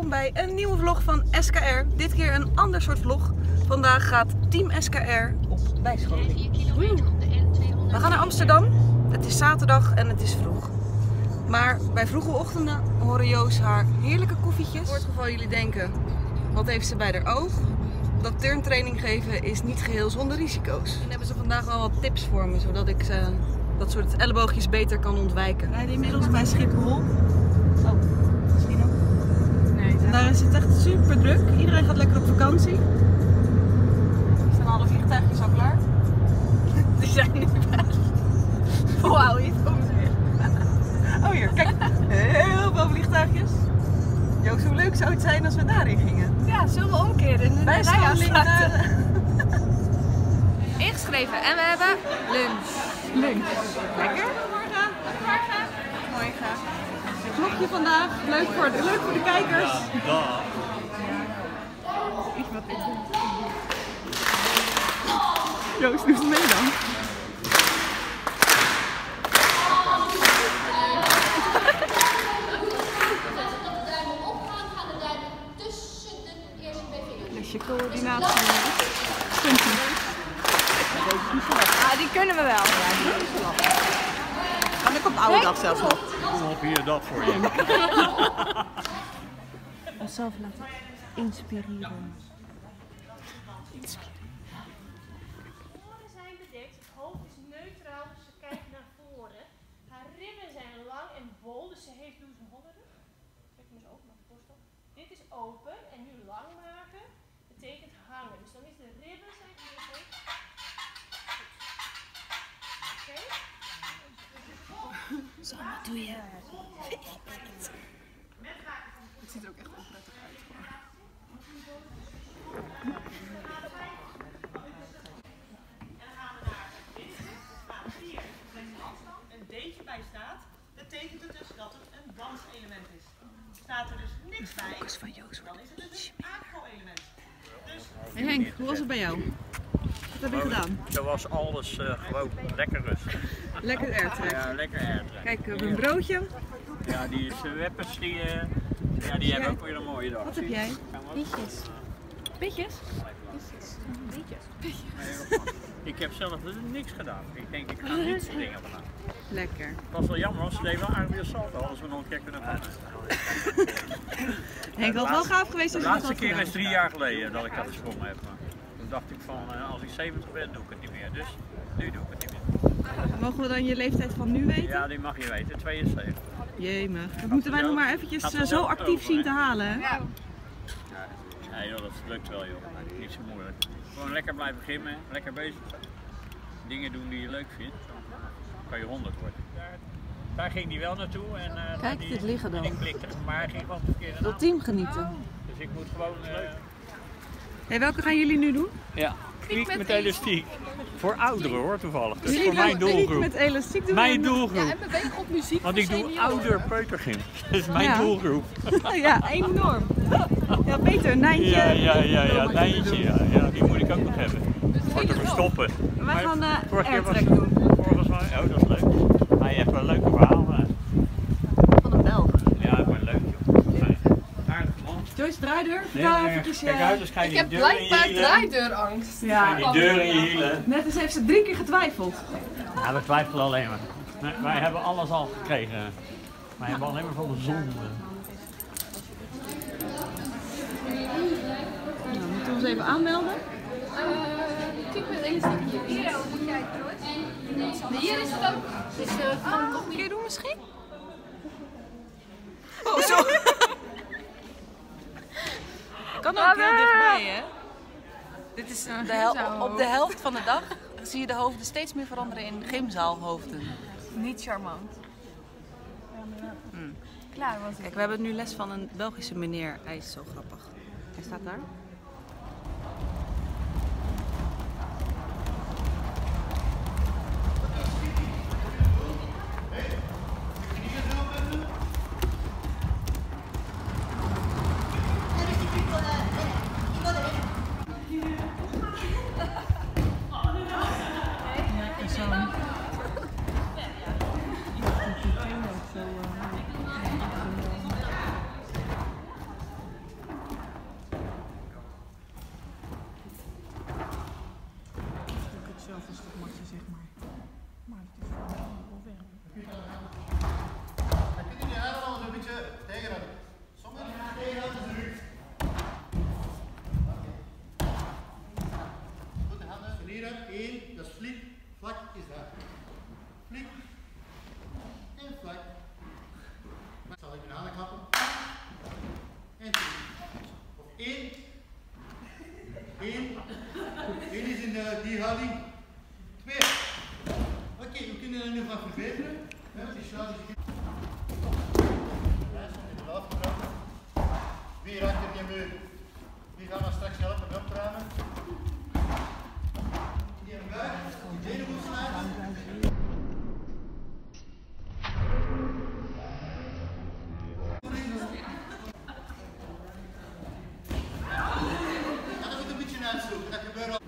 welkom bij een nieuwe vlog van SKR. Dit keer een ander soort vlog. Vandaag gaat Team SKR op bijscholing. We gaan naar Amsterdam. Het is zaterdag en het is vroeg. Maar bij vroege ochtenden horen Joos haar heerlijke koffietjes. Voor het geval jullie denken, wat heeft ze bij haar oog? Dat turntraining geven is niet geheel zonder risico's. En hebben ze vandaag al wat tips voor me, zodat ik dat soort elleboogjes beter kan ontwijken. We rijden inmiddels bij Schiphol. Oh, misschien ook. Nee, en daar is het echt super druk. Iedereen gaat lekker op vakantie. Er staan alle vliegtuigjes al klaar. Die zijn nu weg. Wauw, hier komen ze weer. Oh hier, kijk. Heel veel vliegtuigjes. Joost, hoe leuk zou het zijn als we daarin gingen? Ja, zullen we omkeren in de bijscholing. Ingeschreven en we hebben lunch. Lunch. Lekker. Goedemorgen. Goedemorgen. Vlogje vandaag. Leuk voor de kijkers. Ja. Joost, doe ze mee dan. Lesje coördinatie. Ah, die kunnen we wel. Kan ik op oude dag zelfs nog. Kom op hier, dat voor je. Onszelf laten inspireren. Zijn bedekt, het hoofd is neutraal, dus ze kijkt naar voren. Haar ribben zijn lang en bol, dus ze heeft dus een holle rug. Kijk hem eens open naar de borst op. Dit is open en nu lang maken betekent hangen. Dus dan is de ribben zijn hier. Oké? Zo, wat doe je? Het ziet er ook echt wel prettig uit. Een D'tje bij staat, betekent het dus dat het een danselement is. Staat er dus niks bij, dan is het dus een aqua-element. Hey Henk, hoe was het bij jou? Wat heb je gedaan? Zoals alles gewoon lekker rustig. Lekker airtrack. Ja, lekker airtrack. Kijk, we hebben een broodje. Ja, die weppers die hebben ook weer een mooie dag. Wat heb jij? Pietjes. Pitjes? Ik heb zelf niks gedaan. Ik denk, ik ga niet springen vandaag. Lekker. Het was wel jammer, want ze deden wel eigenlijk weer salto. Hadden we nog een keer kunnen gaan. Henk, had wel gaaf geweest als De je dat laatste had keer gedaan. is 3 jaar geleden dat ik dat gesprongen heb. Toen dacht ik van, als ik 70 ben, doe ik het niet meer. Dus nu doe ik het niet meer. Mogen we dan je leeftijd van nu weten? Ja, die mag je weten, 72. Jemig. Dat moeten wij nog maar eventjes Gaat er zo wel actief over, zien hè? te halen. Hè? Ja. Nee joh, dat lukt wel joh. Niet zo moeilijk. Gewoon lekker blijven gymmen, lekker bezig zijn. Dingen doen die je leuk vindt. Dan kan je 100 worden. Daar ging die wel naartoe en Kijk, die, dit liggen dan. en ik blikte, maar hij ging gewoon de verkeerde naam. Ultiem genieten. Dus ik moet gewoon... Hey, welke gaan jullie nu doen? ja, kwiek met elastiek. Voor ouderen hoor toevallig. Dus Jullie voor mijn doen doelgroep. met elastiek doen. Mijn doelgroep. En we wegen op muziek. Want ik doe ouder peutergym. Dat is mijn Ja. doelgroep. Ja, enorm. Ja, Peter, een Nijntje. Ja, Nijntje. Ja, die moet ik ook nog hebben. Voor te verstoppen. Wij gaan vorige keer airtrack doen. Volgens mij, oh dat is leuk. Hij heeft wel een leuke verhaal. Van een Belg. Ja, maar leuk joh. Fijn. Aardig man. Joyce, draai er. Vertel eventjes. Kijk uit, dus ga je Ik die heb deur in je blijkbaar hielen. draaideurangst. Ja, Die deur in je hielen. net als heeft ze 3 keer getwijfeld. Ja, we twijfelen alleen maar. Nee, wij hebben alles al gekregen. Wij hebben alleen maar van de zon. Nou, moeten we ons even aanmelden? Kijk met elastiek hier. Hier moet jij het. Hier is het ook. Dus gaan we nog een keer doen misschien? Oh, zo. Kan ook heel dichtbij, hè? Dit is op de helft van de dag zie je de hoofden steeds meer veranderen in gymzaalhoofden. Niet charmant. Klaar was het. Kijk, we hebben nu les van een Belgische meneer. Hij is zo grappig. Hij staat daar. zeg maar. Maar het is wel ver. Dan kun je die helemaal een beetje tegenhouden. Sommige tegenhouden is terug. Goed, de handen van hieruit. 1, dat is flik. Vlak is dat. Flik. En vlak. Dan zal ik mijn handen klappen. En 2. Of 1. 1 is in die houding. 2. Oké, we kunnen er nog wat verbeteren. Wie raakt er in je muur? Wie gaan we straks helpen opruimen? Die een buik, die benen moet sluiten. Dat moet een beetje uitzoeken, dat gebeurt al.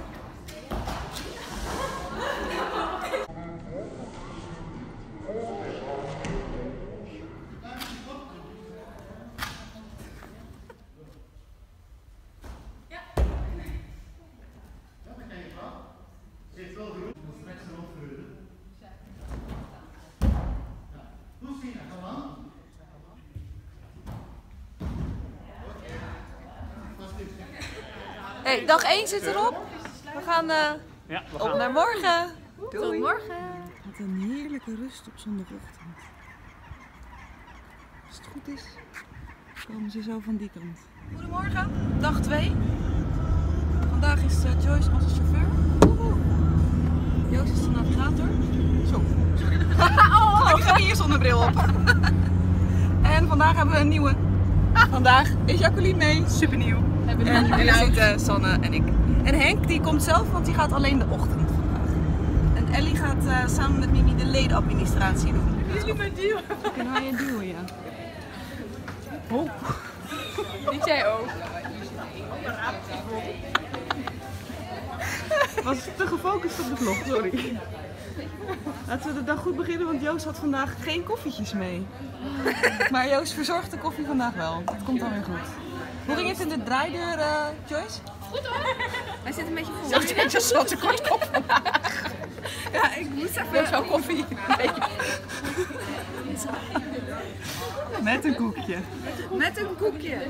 Hey, dag 1 zit erop. We gaan op naar morgen. Doei. Tot morgen. Wat een heerlijke rust op zondagochtend. Als het goed is, komen ze zo van die kant. Goedemorgen, dag 2. Vandaag is Joyce onze chauffeur. Joost is de navigator. Zo, sorry. Ik ga hier zonnebril op. En vandaag hebben we een nieuwe. Vandaag is Jacqueline mee. Super nieuw. En jullie zitten Sanne en ik. En Henk die komt zelf, want die gaat alleen de ochtend vandaag. En Ellie gaat samen met Mimi de ledenadministratie doen. Jullie maar duwen. Kunnen wij je duwen, ja. Oh. Niet jij ook. Was te gefocust op de vlog, sorry. Laten we de dag goed beginnen, want Joost had vandaag geen koffietjes mee. Maar Joost verzorgt de koffie vandaag wel. Dat komt dan weer goed. Hoe ging het in de draaideur, Joyce? Goed hoor. Wij zitten een beetje vol. Zo zat te kort kop vandaag. Ja, ik moest even zo'n koffie. Met een koekje. Met een koekje.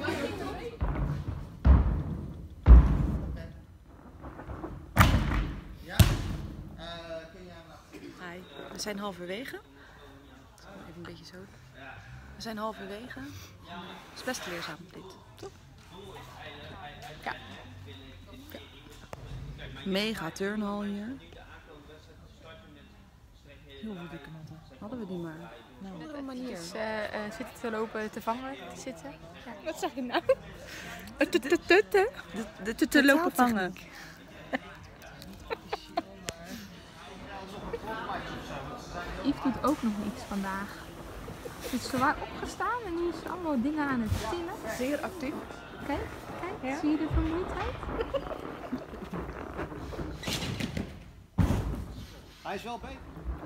Ja? Kun jij maar. Hi, we zijn halverwege. Even een beetje zo. We zijn halverwege. Het is best leerzaam dit, toch? Ja. Mega turnhal hier. Heel veel dikke matten. Hadden we die maar. Nou, Op een manier. Dus, zitten te lopen, te vangen, te zitten. Ja. Wat zeg je nou? te lopen vangen. Yves doet ook nog iets vandaag. Hij is zwaar opgestaan en nu is allemaal dingen aan het tillen. Zeer actief. Kijk, ja. Zie je de vermoeidheid? Hij is wel beter.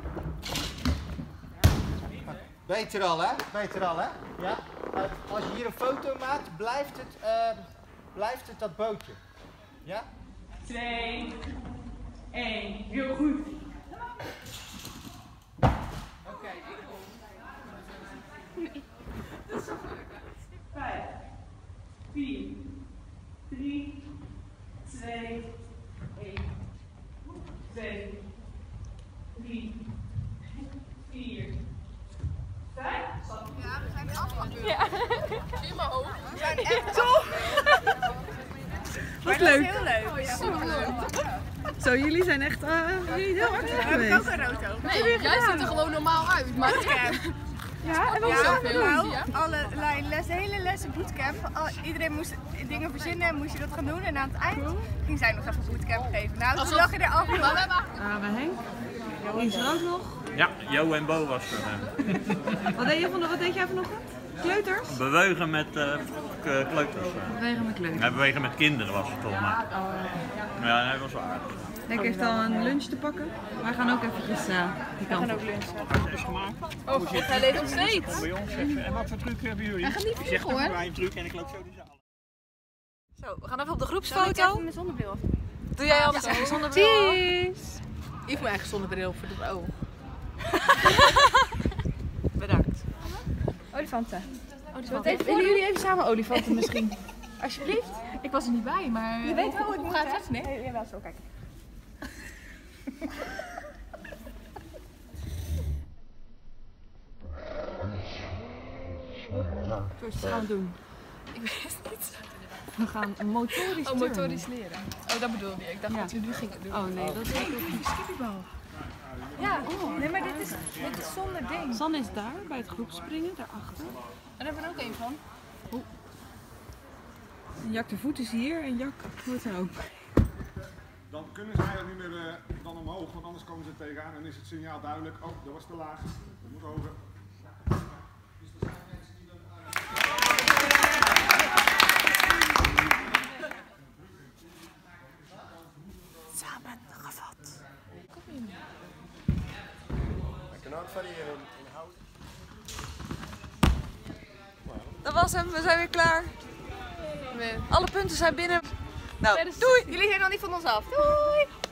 Beter al, hè? Beter al, hè? Ja? Als je hier een foto maakt, blijft het dat bootje. Ja? 2, 1, heel goed. Oké. 5, 4, 3, 2, 1, 2, 3, 4, 5. Ja, we zijn afgelopen. Ja. Helemaal hoog. We zijn echt Toch? Wat leuk. heel leuk. Super leuk. Zo, jullie zijn echt heel actief geweest. Ook een roto. Nee, jij ziet er gewoon normaal uit. Maar Ja, en ja, allerlei les, de hele lessen bootcamp. Iedereen moest dingen verzinnen en moest je dat gaan doen. En aan het eind ging zij nog even bootcamp geven. Nou, toen lag je er af. We Henk. Is er ook nog? Ja, Jo en Bo was er. Wat deed jij vanochtend? Kleuters? Bewegen met kleuters. Bewegen met kleuters. Ja, bewegen met kinderen was het volgens mij. Ja, hij was wel aardig. Henk heeft al een lunch te pakken. Wij gaan ook eventjes die kant op. Het is gemaakt. oh, hij leeft nog steeds. Bij ons even. En wat voor truc hebben jullie? Hij gaat niet Zeg vliegen even hoor. bij een truc en ik loop zo de zaal. Zo, we gaan even op de Zal ik groepsfoto. even mijn zonnebril af? Doe jij anders even zonder bril? Cheers! Ik heb mijn eigen zonnebril voor het oog. Bedankt. Olifanten. Willen jullie even samen olifanten misschien? Alsjeblieft. Ik was er niet bij, maar... Je weet wel hoe het moet, gaat hè? het? Nee? Ja, wel zo, kijk. Wat gaan we doen? Ik weet het niet. We gaan motorisch turnen. Motorisch leren. Oh, dat bedoelde je. Ik dacht dat we nu gingen doen. Oh nee, dat is ook niet. Skippiebal. Ja, nee, maar dit is zonder ding. Sanne is daar, bij het groepspringen, daarachter. Daar hebben we er ook één van. En Jak de Voet is hier en Jak hoort er ook. Dan kunnen ze eigenlijk niet meer dan omhoog, want anders komen ze er tegenaan en is het signaal duidelijk. Oh, dat was te laag. Dat moet hoger. Samengevat. I cannot variëren in hout. Dat was hem, we zijn weer klaar. Alle punten zijn binnen. Nou, doei! Jullie zijn nog niet van ons af. Doei!